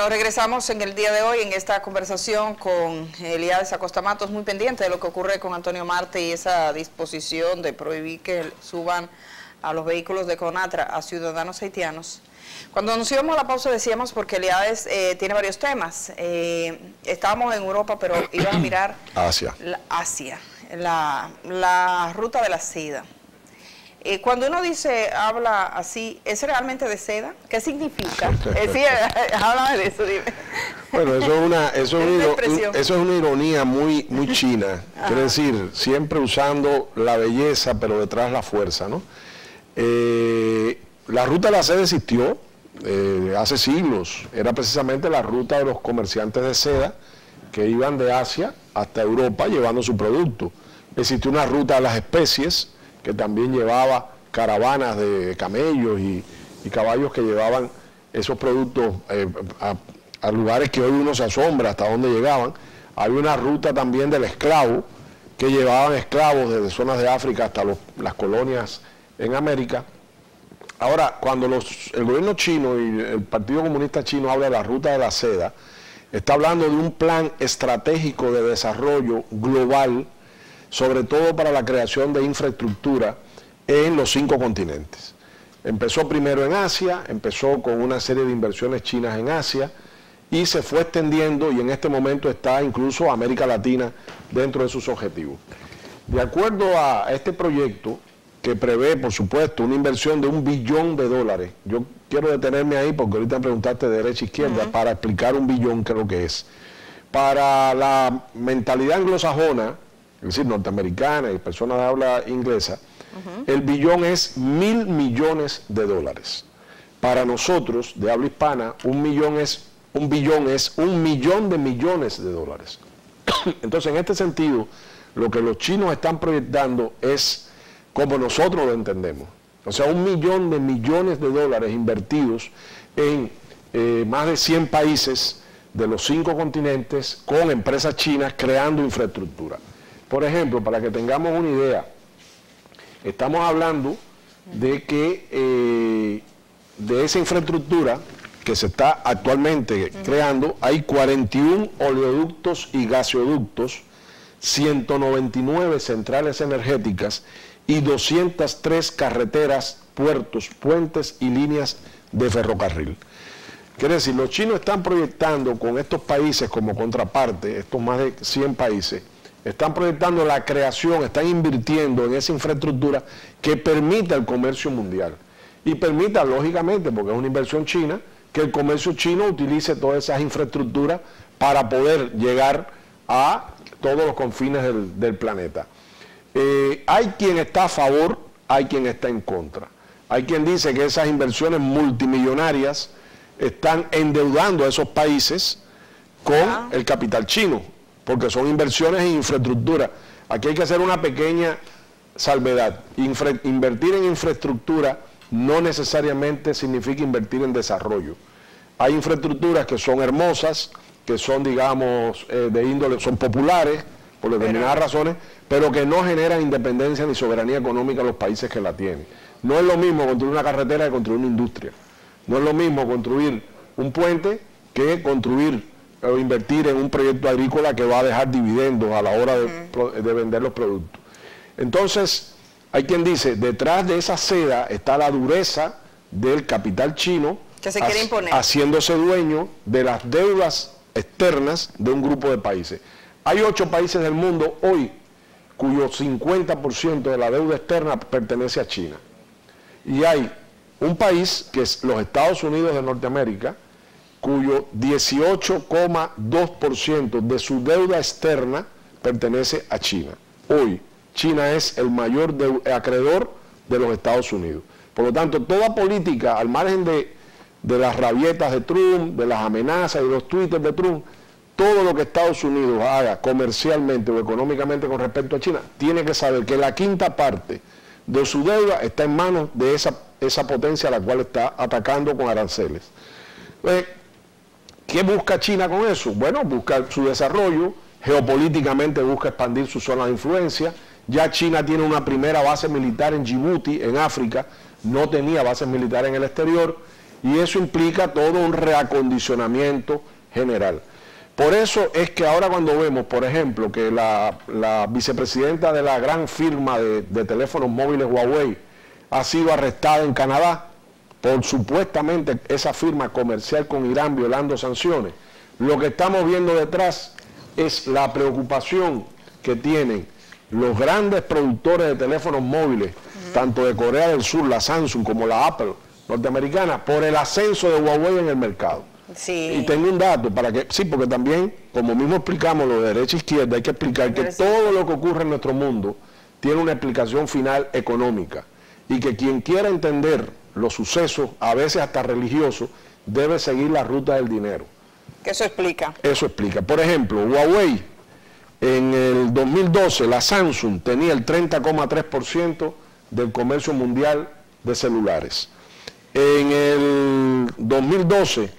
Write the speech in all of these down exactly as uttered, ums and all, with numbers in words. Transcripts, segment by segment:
Bueno, regresamos en el día de hoy en esta conversación con Eliades Acosta Matos, muy pendiente de lo que ocurre con Antonio Marte y esa disposición de prohibir que suban a los vehículos de Conatra a ciudadanos haitianos. Cuando nos íbamos a la pausa decíamos, porque Eliades eh, tiene varios temas, eh, estábamos en Europa, pero iban a mirar Asia, la, Asia, la, la ruta de la seda. Eh, cuando uno dice, habla así, ¿es realmente de seda? ¿Qué significa? Eh, sí, háblame de eso, dime. Bueno, eso es una, eso es una, eso es una ironía muy, muy china. Quiere decir, siempre usando la belleza, pero detrás la fuerza, ¿no? Eh, la ruta de la seda existió eh, hace siglos. Era precisamente la ruta de los comerciantes de seda que iban de Asia hasta Europa llevando su producto. Existió una ruta de las especies, que también llevaba caravanas de camellos y, y caballos que llevaban esos productos eh, a, a lugares que hoy uno se asombra hasta dónde llegaban. Había una ruta también del esclavo, que llevaban esclavos desde zonas de África hasta los, las colonias en América. Ahora, cuando los, el gobierno chino y el Partido Comunista Chino habla de la ruta de la seda, está hablando de un plan estratégico de desarrollo global, sobre todo para la creación de infraestructura en los cinco continentes. Empezó primero en Asia, empezó con una serie de inversiones chinas en Asia y se fue extendiendo, y en este momento está incluso América Latina dentro de sus objetivos. De acuerdo a este proyecto, que prevé, por supuesto, una inversión de un billón de dólares, yo quiero detenerme ahí porque ahorita me preguntaste de derecha a izquierda, uh-huh, para explicar un billón qué es lo que es. Para la mentalidad anglosajona, es decir, norteamericana y personas de habla inglesa, uh-huh, el billón es mil millones de dólares. Para nosotros, de habla hispana, un millón es, un billón es un millón de millones de dólares. Entonces, en este sentido, lo que los chinos están proyectando es como nosotros lo entendemos. O sea, un millón de millones de dólares invertidos en eh, más de cien países de los cinco continentes con empresas chinas creando infraestructura. Por ejemplo, para que tengamos una idea, estamos hablando de que eh, de esa infraestructura que se está actualmente uh-huh. creando, hay cuarenta y uno oleoductos y gasoductos, ciento noventa y nueve centrales energéticas y doscientas tres carreteras, puertos, puentes y líneas de ferrocarril. Quiere decir, los chinos están proyectando con estos países como contraparte, estos más de cien países, están proyectando la creación, están invirtiendo en esa infraestructura que permita el comercio mundial. Y permita, lógicamente, porque es una inversión china, que el comercio chino utilice todas esas infraestructuras para poder llegar a todos los confines del, del planeta. Eh, hay quien está a favor, hay quien está en contra. Hay quien dice que esas inversiones multimillonarias están endeudando a esos países con ah. el capital chino, porque son inversiones en infraestructura. Aquí hay que hacer una pequeña salvedad. Infra, invertir en infraestructura no necesariamente significa invertir en desarrollo. Hay infraestructuras que son hermosas, que son, digamos, eh, de índole, son populares, por determinadas pero, razones, pero que no generan independencia ni soberanía económica a los países que la tienen. No es lo mismo construir una carretera que construir una industria. No es lo mismo construir un puente que construir o invertir en un proyecto agrícola que va a dejar dividendos a la hora de, uh-huh. de vender los productos. Entonces, hay quien dice, detrás de esa seda está la dureza del capital chino que se quiere imponer, haciéndose dueño de las deudas externas de un grupo de países. Hay ocho países del mundo hoy cuyo cincuenta por ciento de la deuda externa pertenece a China. Y hay un país, que es los Estados Unidos de Norteamérica, cuyo dieciocho coma dos por ciento de su deuda externa pertenece a China. Hoy, China es el mayor acreedor de los Estados Unidos. Por lo tanto, toda política, al margen de, de las rabietas de Trump, de las amenazas y los twitters de Trump, todo lo que Estados Unidos haga comercialmente o económicamente con respecto a China, tiene que saber que la quinta parte de su deuda está en manos de esa, esa potencia a la cual está atacando con aranceles. Pues, ¿qué busca China con eso? Bueno, busca su desarrollo, geopolíticamente busca expandir su zona de influencia. Ya China tiene una primera base militar en Djibouti, en África, no tenía bases militares en el exterior. Y eso implica todo un reacondicionamiento general. Por eso es que ahora cuando vemos, por ejemplo, que la, la vicepresidenta de la gran firma de, de teléfonos móviles Huawei ha sido arrestada en Canadá por supuestamente esa firma comercial con Irán violando sanciones, lo que estamos viendo detrás es la preocupación que tienen los grandes productores de teléfonos móviles, uh-huh. tanto de Corea del Sur, la Samsung, como la Apple norteamericana, por el ascenso de Huawei en el mercado. Sí. Y tengo un dato para que, sí, porque también, como mismo explicamos lo de derecha e izquierda, hay que explicar que todo lo que ocurre en nuestro mundo tiene una explicación final económica y que quien quiera entender los sucesos, a veces hasta religiosos, debe seguir la ruta del dinero. ¿Qué eso explica? Eso explica. Por ejemplo, Huawei, en el dos mil doce, la Samsung tenía el treinta coma tres por ciento del comercio mundial de celulares. En el dos mil doce,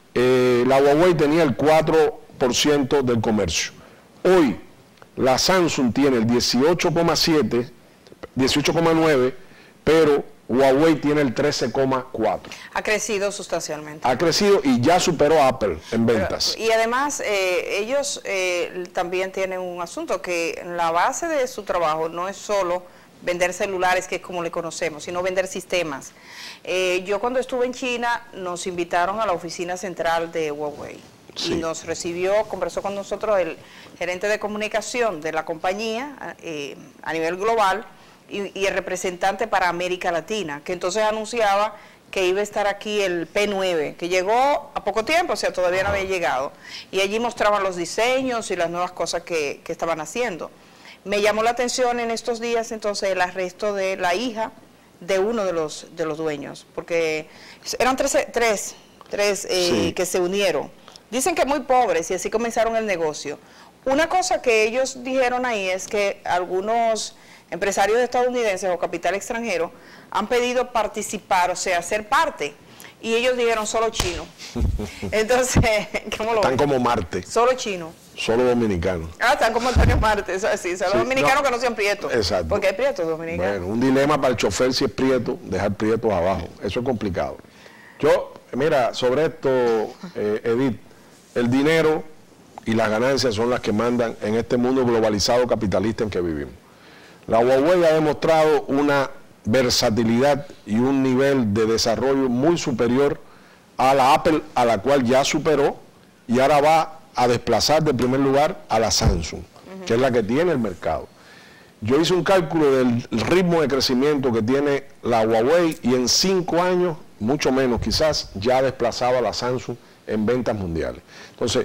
Eh, la Huawei tenía el cuatro por ciento del comercio. Hoy, la Samsung tiene el dieciocho coma siete, dieciocho coma nueve, pero Huawei tiene el trece coma cuatro. Ha crecido sustancialmente. Ha crecido y ya superó a Apple en ventas. Pero, y además, eh, ellos eh, también tienen un asunto que la base de su trabajo no es solo vender celulares, que es como le conocemos, sino vender sistemas. Eh, yo cuando estuve en China nos invitaron a la oficina central de Huawei, sí. y nos recibió, conversó con nosotros el gerente de comunicación de la compañía eh, a nivel global y, y el representante para América Latina, que entonces anunciaba que iba a estar aquí el P nueve, que llegó a poco tiempo, o sea, todavía no había llegado, y allí mostraban los diseños y las nuevas cosas que, que estaban haciendo. Me llamó la atención en estos días entonces el arresto de la hija de uno de los de los dueños, porque eran tres, tres, tres eh, sí. que se unieron. Dicen que muy pobres y así comenzaron el negocio. Una cosa que ellos dijeron ahí es que algunos empresarios estadounidenses o capital extranjero han pedido participar, o sea, ser parte. Y ellos dijeron solo chino. Entonces, ¿cómo lo Están ven? como Marte. Solo chino. Solo dominicanos. Ah, están como Antonio Marte, eso sí, solo sí, dominicanos no, que no sean prietos. Exacto. Porque hay prietos dominicanos. Bueno, un dilema para el chofer si es prieto, dejar prietos abajo. Eso es complicado. Yo, mira, sobre esto, eh, Edith, el dinero y las ganancias son las que mandan en este mundo globalizado capitalista en que vivimos. La Huawei ha demostrado una versatilidad y un nivel de desarrollo muy superior a la Apple, a la cual ya superó, y ahora va a desplazar de primer lugar a la Samsung, uh-huh. que es la que tiene el mercado. Yo hice un cálculo del ritmo de crecimiento que tiene la Huawei y en cinco años, mucho menos quizás, ya desplazaba a la Samsung en ventas mundiales. Entonces,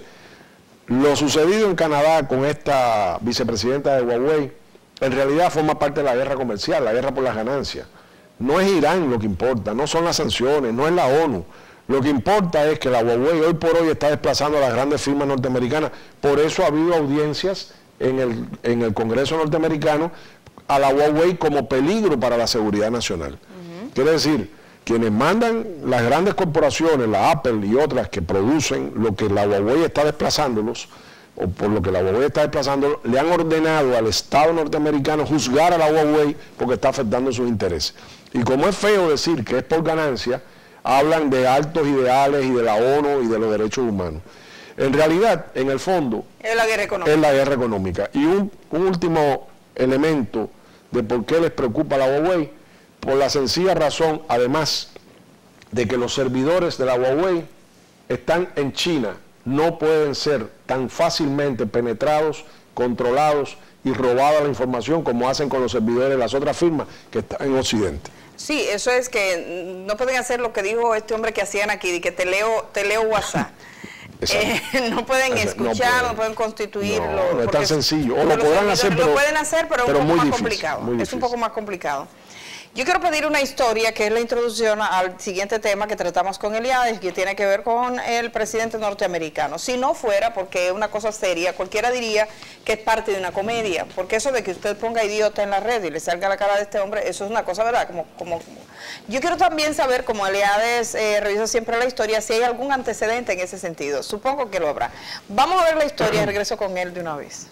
lo sucedido en Canadá con esta vicepresidenta de Huawei, en realidad forma parte de la guerra comercial, la guerra por las ganancias. No es Irán lo que importa, no son las sanciones, no es la ONU. Lo que importa es que la Huawei hoy por hoy está desplazando a las grandes firmas norteamericanas. Por eso ha habido audiencias en el, en el Congreso norteamericano a la Huawei como peligro para la seguridad nacional. Uh-huh. Quiere decir, quienes mandan las grandes corporaciones, la Apple y otras que producen lo que la Huawei está desplazándolos, o por lo que la Huawei está desplazando, le han ordenado al Estado norteamericano juzgar a la Huawei porque está afectando sus intereses. Y como es feo decir que es por ganancia, hablan de altos ideales y de la ONU y de los derechos humanos. En realidad, en el fondo, es la guerra económica. Es la guerra económica. Y un, un último elemento de por qué les preocupa la Huawei, por la sencilla razón, además, de que los servidores de la Huawei están en China, no pueden ser tan fácilmente penetrados, controlados y robada la información como hacen con los servidores de las otras firmas que están en Occidente. Sí, eso es que no pueden hacer lo que dijo este hombre que hacían aquí, de que te leo, te leo WhatsApp. Eh, no pueden escuchar, no pueden, no pueden constituirlo. No, no es tan sencillo. O lo podrán hacer, pero, lo pueden hacer, pero, pero un poco más difícil, complicado. Es un poco más complicado. Yo quiero pedir una historia que es la introducción al siguiente tema que tratamos con Eliades, que tiene que ver con el presidente norteamericano. Si no fuera porque es una cosa seria, cualquiera diría que es parte de una comedia, porque eso de que usted ponga idiota en la red y le salga la cara de este hombre, eso es una cosa, ¿verdad? Como, como, como. Yo quiero también saber, como Eliades eh, revisa siempre la historia, si hay algún antecedente en ese sentido. Supongo que lo habrá. Vamos a ver la historia y regreso con él de una vez.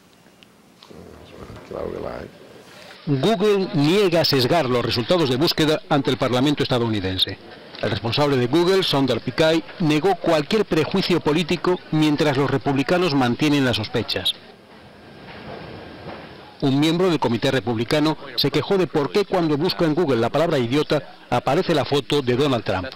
Claro que la hay. Google niega sesgar los resultados de búsqueda ante el Parlamento estadounidense. El responsable de Google, Sundar Pichai, negó cualquier prejuicio político mientras los republicanos mantienen las sospechas. Un miembro del comité republicano se quejó de por qué cuando busca en Google la palabra idiota aparece la foto de Donald Trump.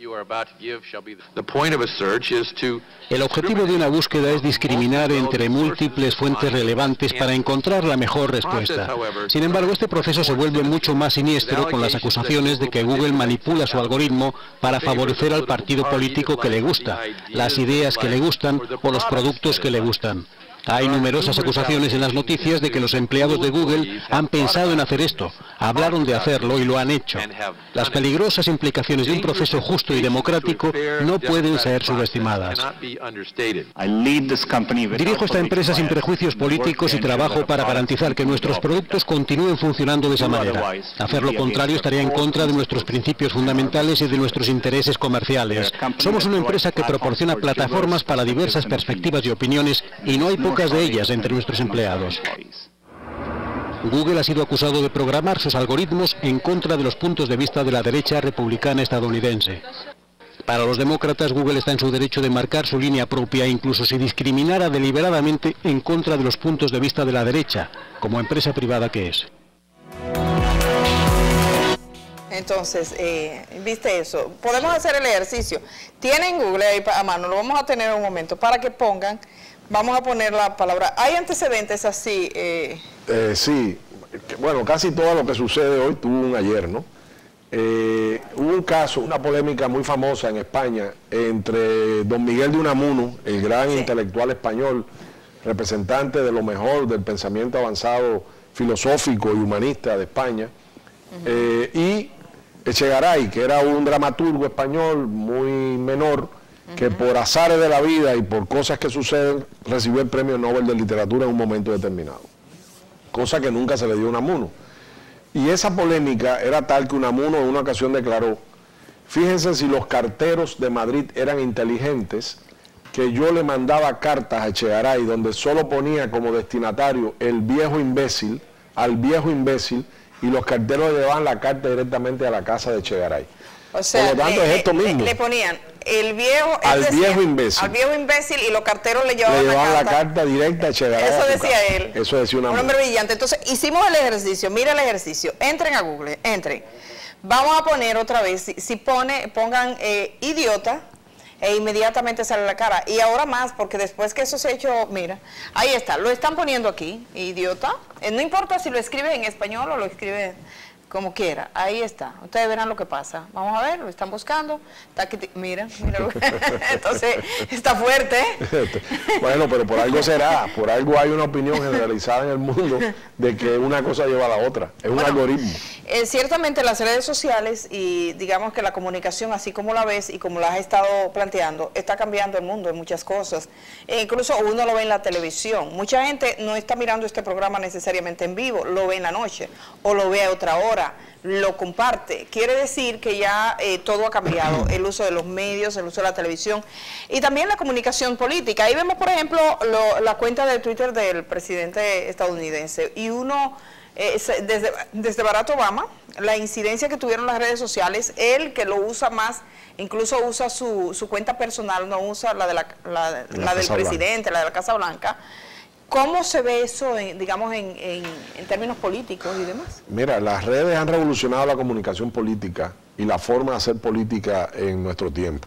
El objetivo de una búsqueda es discriminar entre múltiples fuentes relevantes para encontrar la mejor respuesta. Sin embargo, este proceso se vuelve mucho más siniestro con las acusaciones de que Google manipula su algoritmo para favorecer al partido político que le gusta, las ideas que le gustan o los productos que le gustan. Hay numerosas acusaciones en las noticias de que los empleados de Google han pensado en hacer esto, hablaron de hacerlo y lo han hecho. Las peligrosas implicaciones de un proceso justo y democrático no pueden ser subestimadas. Dirijo esta empresa sin prejuicios políticos y trabajo para garantizar que nuestros productos continúen funcionando de esa manera. Hacer lo contrario estaría en contra de nuestros principios fundamentales y de nuestros intereses comerciales. Somos una empresa que proporciona plataformas para diversas perspectivas y opiniones y no hay pocas de ellas entre nuestros empleados. Google ha sido acusado de programar sus algoritmos en contra de los puntos de vista de la derecha republicana estadounidense. Para los demócratas, Google está en su derecho de marcar su línea propia, incluso si discriminara deliberadamente en contra de los puntos de vista de la derecha, como empresa privada que es. Entonces, eh, viste eso, podemos hacer el ejercicio. Tienen Google ahí a mano, lo vamos a tener un momento para que pongan. Vamos a poner la palabra. ¿Hay antecedentes así? Eh? Eh, sí. Bueno, casi todo lo que sucede hoy tuvo un ayer, ¿no? Eh, hubo un caso, una polémica muy famosa en España entre don Miguel de Unamuno, el gran sí. intelectual español, representante de lo mejor del pensamiento avanzado filosófico y humanista de España, uh-huh. eh, y Echegaray, que era un dramaturgo español muy menor, que por azares de la vida y por cosas que suceden, recibió el premio Nobel de Literatura en un momento determinado. Cosa que nunca se le dio a Unamuno. Y esa polémica era tal que Unamuno en una ocasión declaró, fíjense si los carteros de Madrid eran inteligentes, que yo le mandaba cartas a Echegaray donde solo ponía como destinatario el viejo imbécil, al viejo imbécil, y los carteros le llevaban la carta directamente a la casa de Echegaray. O sea, por lo tanto, le, es esto mismo. Le ponían el viejo, al decía, viejo imbécil. Al viejo imbécil y los carteros le llevaban, le llevaban la, carta. carta. la carta directa a Echegaray. Eso a decía casa. él. Eso decía una Un hombre brillante. Entonces, hicimos el ejercicio. Mira el ejercicio. Entren a Google. Entren. Vamos a poner otra vez. Si, si pone, pongan eh, idiota, e inmediatamente sale la cara. Y ahora más, porque después que eso se ha hecho, mira, ahí está. Lo están poniendo aquí. Idiota. Eh, no importa si lo escribe en español o lo escribe como quiera, ahí está. Ustedes verán lo que pasa. Vamos a ver, lo están buscando. Está aquí, mira, mira. Lo que, entonces, está fuerte. Bueno, pero por algo será, por algo hay una opinión generalizada en el mundo de que una cosa lleva a la otra. Es un bueno, algoritmo. Eh, ciertamente las redes sociales y digamos que la comunicación, así como la ves y como la has estado planteando, está cambiando el mundo en muchas cosas. E incluso uno lo ve en la televisión. Mucha gente no está mirando este programa necesariamente en vivo, lo ve en la noche o lo ve a otra hora. Lo comparte. Quiere decir que ya eh, todo ha cambiado, el uso de los medios, el uso de la televisión y también la comunicación política. Ahí vemos, por ejemplo, lo, la cuenta de Twitter del presidente estadounidense y uno, eh, desde, desde Barack Obama, la incidencia que tuvieron las redes sociales, él que lo usa más, incluso usa su, su cuenta personal, no usa la, de la, la, la, la del presidente, Blanca. la de la Casa Blanca. ¿Cómo se ve eso, en, digamos, en, en, en términos políticos y demás? Mira, las redes han revolucionado la comunicación política y la forma de hacer política en nuestro tiempo.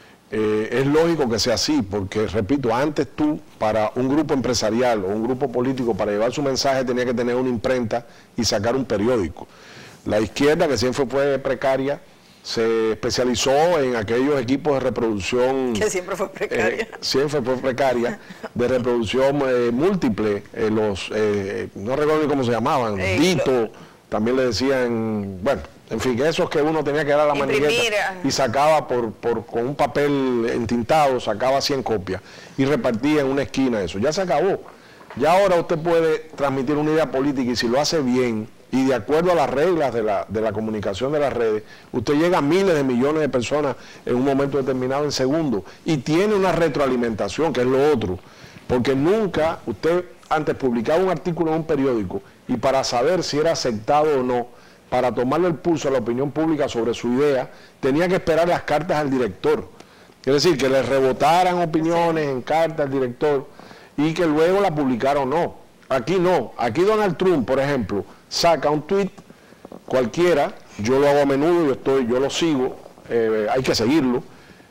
Eh, es lógico que sea así, porque, repito, antes tú, para un grupo empresarial o un grupo político, para llevar su mensaje, tenía que tener una imprenta y sacar un periódico. La izquierda, que siempre fue precaria, se especializó en aquellos equipos de reproducción... Que siempre fue precaria. Eh, siempre fue precaria, de reproducción eh, múltiple, eh, los, eh, no recuerdo cómo se llamaban, eh, Dito, lo... también le decían, bueno, en fin, esos que uno tenía que dar a la manigueta y sacaba por, por, con un papel entintado, sacaba cien copias y repartía en una esquina eso. Ya se acabó. Ya ahora usted puede transmitir una idea política y si lo hace bien, y de acuerdo a las reglas de la, de la comunicación de las redes, usted llega a miles de millones de personas en un momento determinado en segundos y tiene una retroalimentación, que es lo otro, porque nunca usted antes publicaba un artículo en un periódico y para saber si era aceptado o no, para tomarle el pulso a la opinión pública sobre su idea, tenía que esperar las cartas al director. Es decir, que le rebotaran opiniones en cartas al director y que luego la publicara o no. Aquí no. Aquí Donald Trump, por ejemplo, saca un tweet cualquiera, yo lo hago a menudo, yo, estoy, yo lo sigo, eh, hay que seguirlo,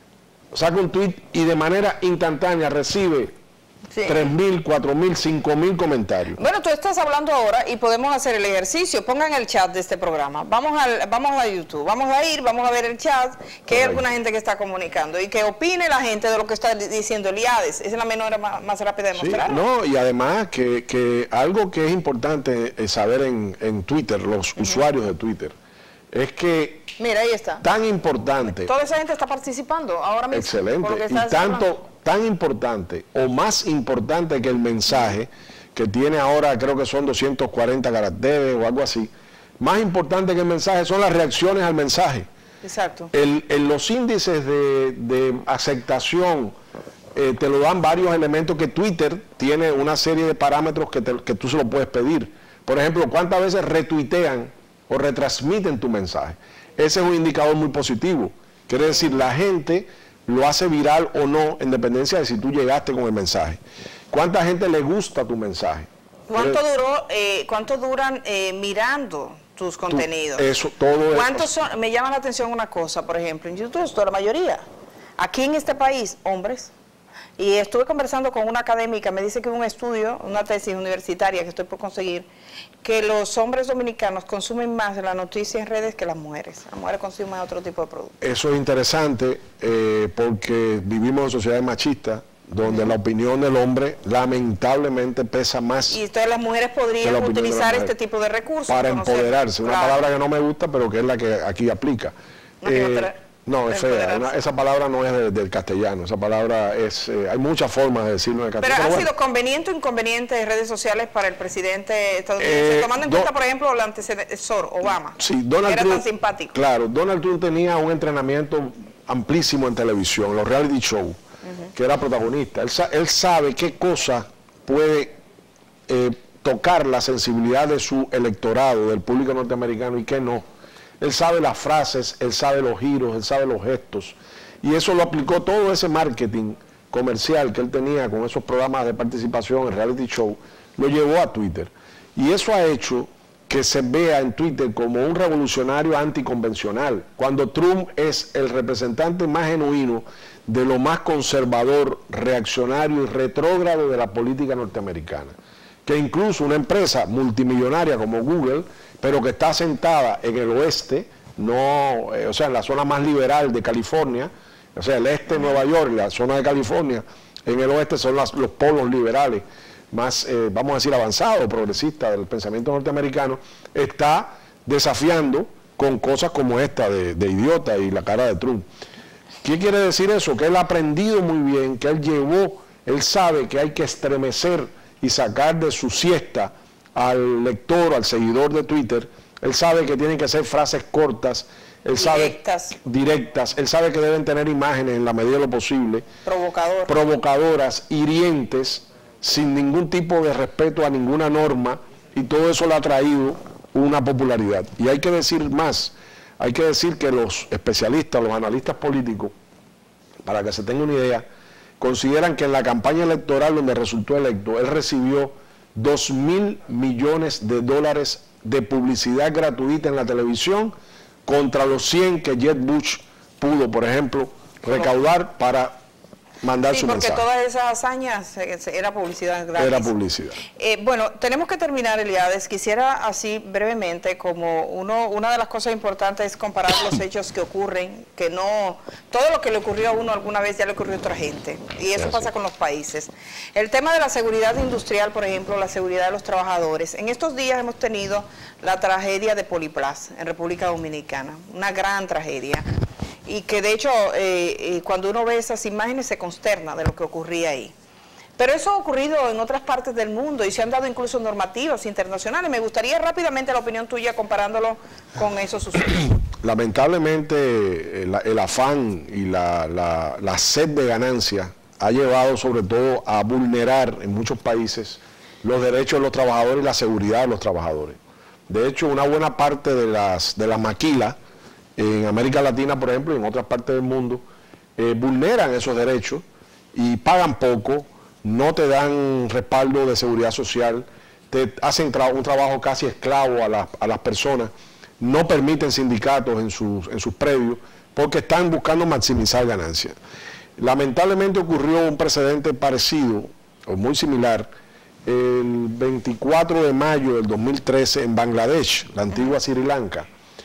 saca un tweet y de manera instantánea recibe sí. tres mil, cuatro mil, cinco mil comentarios. Bueno, tú estás hablando ahora y podemos hacer el ejercicio. Pongan el chat de este programa. Vamos, al, vamos a YouTube, vamos a ir, vamos a ver el chat, que hay alguna gente que está comunicando y que opine la gente de lo que está diciendo Eliades. Esa es la manera más, más rápida de mostrarlo. Sí, no, y además que, que algo que es importante es saber en, en Twitter, los uh-huh. usuarios de Twitter, es que mira, ahí está. Tan importante. Toda esa gente está participando ahora mismo. Excelente. Y tanto, tan importante o más importante que el mensaje, que tiene ahora creo que son doscientos cuarenta caracteres o algo así, más importante que el mensaje son las reacciones al mensaje. Exacto. El, el, los índices de, de aceptación eh, te lo dan varios elementos que Twitter tiene una serie de parámetros que, te, que tú se lo puedes pedir. Por ejemplo, cuántas veces retuitean o retransmiten tu mensaje. Ese es un indicador muy positivo. Quiere decir, la gente lo hace viral o no, en dependencia de si tú llegaste con el mensaje. ¿Cuánta gente le gusta tu mensaje? ¿Cuánto duró, eh, cuánto duran eh, mirando tus contenidos? Tú, eso, todo ¿Cuántos son? Me llama la atención una cosa, por ejemplo, en YouTube, toda la mayoría. Aquí en este país, hombres. Y estuve conversando con una académica, me dice que hubo un estudio, una tesis universitaria que estoy por conseguir, que los hombres dominicanos consumen más la noticia en redes que las mujeres. Las mujeres consumen otro tipo de productos. Eso es interesante eh, porque vivimos en sociedades machistas, donde uh-huh. la opinión del hombre lamentablemente pesa más. Y entonces las mujeres podrían utilizar este tipo de recursos. Para empoderarse, una claro. palabra que no me gusta, pero que es la que aquí aplica. No, eh, No, es fea. Una, esa palabra no es de, del castellano. Esa palabra es... Eh, hay muchas formas de decirlo en el castellano. Pero, ¿ha pero sido bueno. conveniente o inconveniente de redes sociales para el presidente estadounidense? Eh, Tomando en do, cuenta, por ejemplo, el antecesor, Obama. Sí, Donald era Trump, tan simpático. Claro, Donald Trump tenía un entrenamiento amplísimo en televisión, los reality shows, uh-huh. que era protagonista. Él, él sabe qué cosa puede eh, tocar la sensibilidad de su electorado, del público norteamericano, y qué no. Él sabe las frases, él sabe los giros, él sabe los gestos. Y eso lo aplicó todo ese marketing comercial que él tenía con esos programas de participación en reality show, lo llevó a Twitter. Y eso ha hecho que se vea en Twitter como un revolucionario anticonvencional, cuando Trump es el representante más genuino de lo más conservador, reaccionario y retrógrado de la política norteamericana. Que incluso una empresa multimillonaria como Google, pero que está sentada en el oeste, no, eh, o sea, en la zona más liberal de California, o sea, el este de Nueva York, la zona de California, en el oeste son las, los polos liberales más, eh, vamos a decir, avanzados, progresistas del pensamiento norteamericano, está desafiando con cosas como esta de, de idiota y la cara de Trump. ¿Qué quiere decir eso? Que él ha aprendido muy bien, que él llevó, él sabe que hay que estremecer y sacar de su siesta al lector, al seguidor de Twitter. Él sabe que tienen que ser frases cortas, él directas. sabe directas, él sabe que deben tener imágenes en la medida de lo posible, Provocador. provocadoras, hirientes, sin ningún tipo de respeto a ninguna norma, y todo eso le ha traído una popularidad. Y hay que decir más, hay que decir que los especialistas, los analistas políticos, para que se tenga una idea, consideran que en la campaña electoral donde resultó electo, él recibió dos mil millones de dólares de publicidad gratuita en la televisión contra los cien que Jeb Bush pudo, por ejemplo, recaudar para mandar sí, su mensaje. Sí, porque todas esas hazañas era publicidad gratis. Era publicidad. Eh, bueno, tenemos que terminar, Eliades. Quisiera así brevemente, como uno, una de las cosas importantes es comparar los hechos que ocurren, que no, todo lo que le ocurrió a uno alguna vez ya le ocurrió a otra gente. Y eso pasa con los países. El tema de la seguridad industrial, por ejemplo, la seguridad de los trabajadores. En estos días hemos tenido la tragedia de Poliplas en República Dominicana, una gran tragedia. Y que de hecho eh, eh, cuando uno ve esas imágenes se consterna de lo que ocurría ahí. Pero eso ha ocurrido en otras partes del mundo y se han dado incluso normativas internacionales. Me gustaría rápidamente la opinión tuya comparándolo con esos sucesos. Lamentablemente el, el afán y la, la, la sed de ganancia ha llevado sobre todo a vulnerar en muchos países los derechos de los trabajadores y la seguridad de los trabajadores. De hecho, una buena parte de las, de las maquilas en América Latina, por ejemplo, y en otras partes del mundo, eh, vulneran esos derechos y pagan poco, no te dan respaldo de seguridad social, te hacen tra un trabajo casi esclavo a, la, a las personas, no permiten sindicatos en sus, en sus predios, porque están buscando maximizar ganancias. Lamentablemente ocurrió un precedente parecido, o muy similar, el veinticuatro de mayo del dos mil trece en Bangladesh, la antigua Sri Lanka,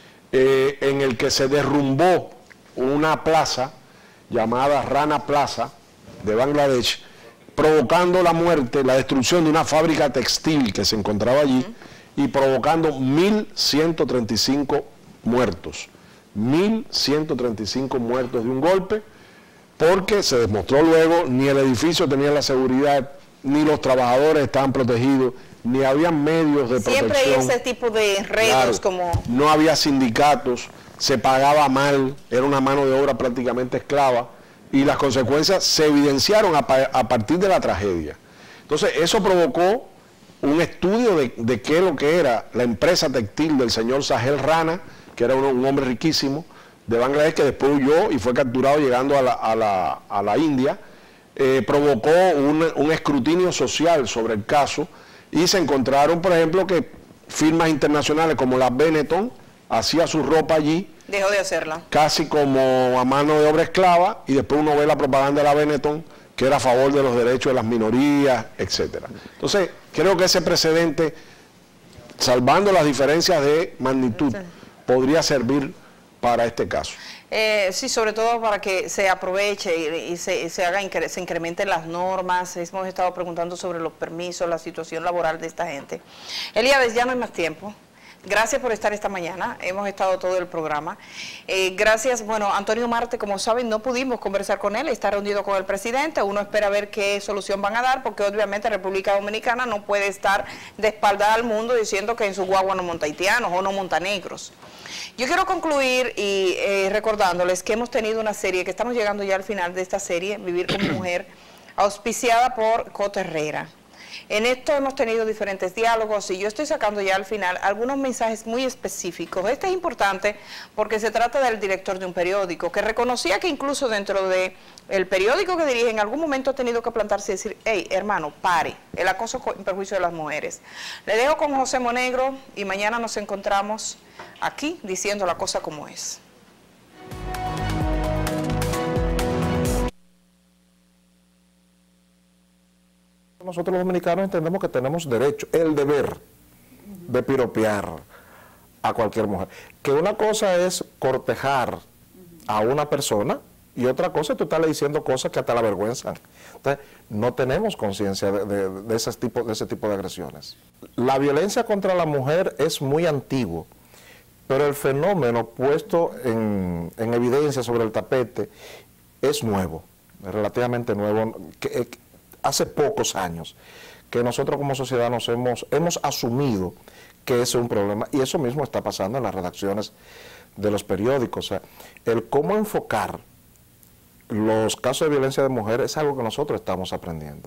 eh, en el que se derrumbó una plaza llamada Rana Plaza de Bangladesh, provocando la muerte, la destrucción de una fábrica textil que se encontraba allí y provocando mil ciento treinta y cinco muertos. mil ciento treinta y cinco muertos de un golpe, porque se demostró luego ni el edificio tenía la seguridad, ni los trabajadores estaban protegidos, ni había medios de Siempre protección. Siempre hay ese tipo de enredos, claro, como... No había sindicatos, se pagaba mal, era una mano de obra prácticamente esclava, y las consecuencias se evidenciaron a, a partir de la tragedia. Entonces, eso provocó un estudio de, de qué es lo que era la empresa textil del señor Sahel Rana, que era un, un hombre riquísimo de Bangladesh, que después huyó y fue capturado llegando a la, a la, a la India. Eh, provocó un, un escrutinio social sobre el caso y se encontraron, por ejemplo, que firmas internacionales como la Benetton hacía su ropa allí. Dejó de hacerla. Casi como a mano de obra esclava, y después uno ve la propaganda de la Benetton, que era a favor de los derechos de las minorías, etcétera. Entonces, creo que ese precedente, salvando las diferencias de magnitud, sí, podría servir para este caso. Eh, sí, sobre todo para que se aproveche y, y se, se haga se incrementen las normas. Hemos estado preguntando sobre los permisos, la situación laboral de esta gente. Elías, ya no hay más tiempo. Gracias por estar esta mañana, hemos estado todo el programa. Eh, gracias, bueno, Antonio Marte, como saben, no pudimos conversar con él, está reunido con el presidente, uno espera ver qué solución van a dar, porque obviamente República Dominicana no puede estar de espalda al mundo diciendo que en su guagua no monta haitianos o no monta negros. Yo quiero concluir y eh, recordándoles que hemos tenido una serie, que estamos llegando ya al final de esta serie, Vivir como Mujer, auspiciada por Coto Herrera. En esto hemos tenido diferentes diálogos y yo estoy sacando ya al final algunos mensajes muy específicos. Este es importante porque se trata del director de un periódico que reconocía que incluso dentro de el periódico que dirige en algún momento ha tenido que plantarse y decir, hey, hermano, pare, el acoso en perjuicio de las mujeres. Le dejo con José Monegro y mañana nos encontramos aquí diciendo la cosa como es. Nosotros los dominicanos entendemos que tenemos derecho, el deber de piropear a cualquier mujer. Que una cosa es cortejar a una persona y otra cosa es tú estarle diciendo cosas que hasta la avergüenzan. Entonces, no tenemos conciencia de, de, de, ese tipo, de ese tipo de agresiones. La violencia contra la mujer es muy antiguo, pero el fenómeno puesto en, en evidencia sobre el tapete es nuevo, es relativamente nuevo, que, hace pocos años que nosotros como sociedad nos hemos, hemos asumido que ese es un problema, y eso mismo está pasando en las redacciones de los periódicos. O sea, el cómo enfocar los casos de violencia de mujeres es algo que nosotros estamos aprendiendo.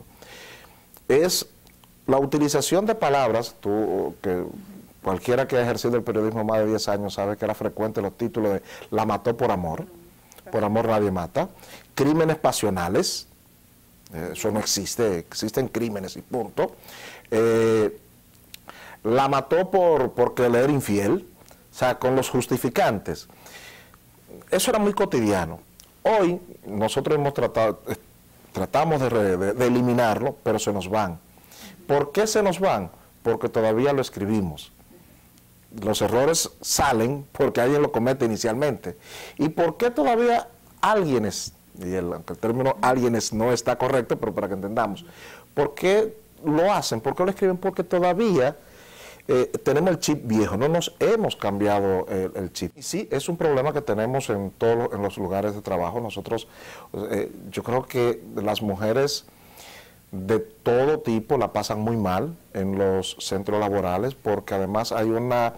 Es la utilización de palabras, tú, que cualquiera que ha ejercido el periodismo más de diez años sabe que era frecuente los títulos de la mató por amor, por amor nadie mata, crímenes pasionales. Eso no existe, existen crímenes y punto. Eh, la mató por, porque le era infiel, o sea, con los justificantes. Eso era muy cotidiano. Hoy nosotros hemos tratado, tratamos de, de, de eliminarlo, pero se nos van. ¿Por qué se nos van? Porque todavía lo escribimos. Los errores salen porque alguien lo comete inicialmente. ¿Y por qué todavía alguienes? Y el, el término alguienes no está correcto, pero para que entendamos. ¿Por qué lo hacen? ¿Por qué lo escriben? Porque todavía eh, tenemos el chip viejo, no nos hemos cambiado el, el chip. Y sí, es un problema que tenemos en todos en los lugares de trabajo. Nosotros, eh, yo creo que las mujeres de todo tipo la pasan muy mal en los centros laborales, porque además hay una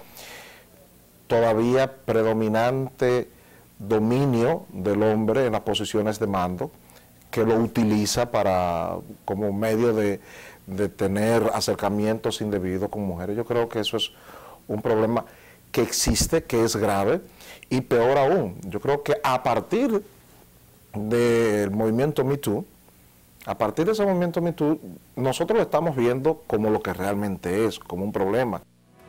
todavía predominante dominio del hombre en las posiciones de mando, que lo utiliza para como medio de, de tener acercamientos indebidos con mujeres. Yo creo que eso es un problema que existe, que es grave, y peor aún, yo creo que a partir del movimiento Me Too, a partir de ese movimiento Me Too, nosotros lo estamos viendo como lo que realmente es, como un problema.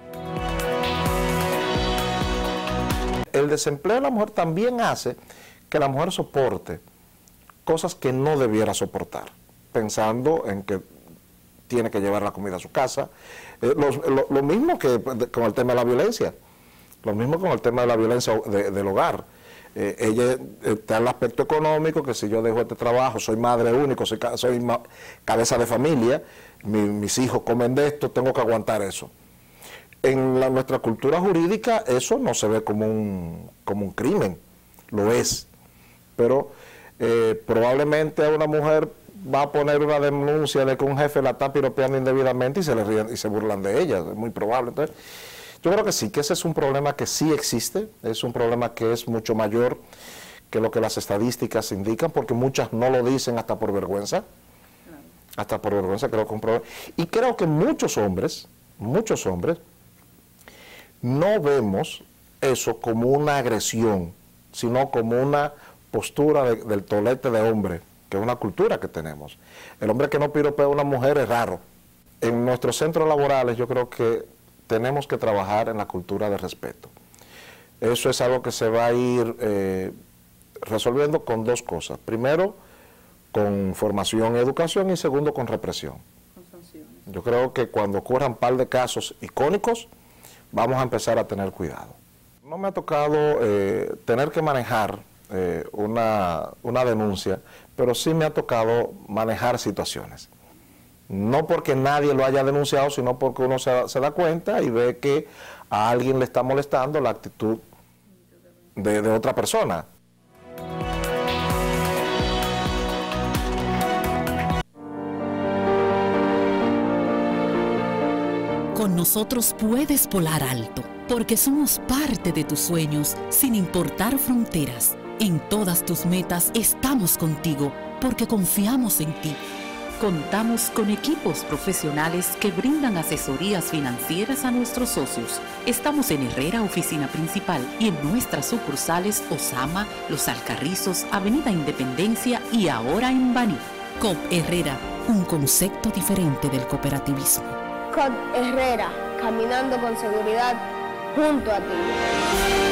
El desempleo de la mujer también hace que la mujer soporte cosas que no debiera soportar, pensando en que tiene que llevar la comida a su casa. Eh, lo, lo, lo mismo que con el tema de la violencia, lo mismo con el tema de la violencia de, del hogar. Eh, ella está en el aspecto económico, que si yo dejo este trabajo, soy madre única, soy, soy ma, cabeza de familia, mi, mis hijos comen de esto, tengo que aguantar eso. En la, nuestra cultura jurídica eso no se ve como un, como un crimen, lo es, pero eh, probablemente a una mujer va a poner una denuncia de que un jefe la está piropeando indebidamente y se le ríen y se burlan de ella, es muy probable. Entonces, yo creo que sí, que ese es un problema que sí existe, es un problema que es mucho mayor que lo que las estadísticas indican, porque muchas no lo dicen hasta por vergüenza, claro. hasta por vergüenza creo que es un problema. Y creo que muchos hombres, muchos hombres, no vemos eso como una agresión, sino como una postura de, del tolete de hombre, que es una cultura que tenemos. El hombre que no piropea a una mujer es raro. En nuestros centros laborales yo creo que tenemos que trabajar en la cultura de respeto. Eso es algo que se va a ir eh, resolviendo con dos cosas. Primero, con formación y educación, y segundo, con represión. Con sanciones. Yo creo que cuando ocurran un par de casos icónicos, vamos a empezar a tener cuidado. No me ha tocado eh, tener que manejar eh, una, una denuncia, pero sí me ha tocado manejar situaciones. No porque nadie lo haya denunciado, sino porque uno se, se da cuenta y ve que a alguien le está molestando la actitud de, de otra persona. Con nosotros puedes volar alto, porque somos parte de tus sueños, sin importar fronteras. En todas tus metas estamos contigo, porque confiamos en ti. Contamos con equipos profesionales que brindan asesorías financieras a nuestros socios. Estamos en Herrera, oficina principal, y en nuestras sucursales Osama, Los Alcarrizos, Avenida Independencia y ahora en Baní. C O P Herrera, un concepto diferente del cooperativismo. C O P Herrera, caminando con seguridad junto a ti.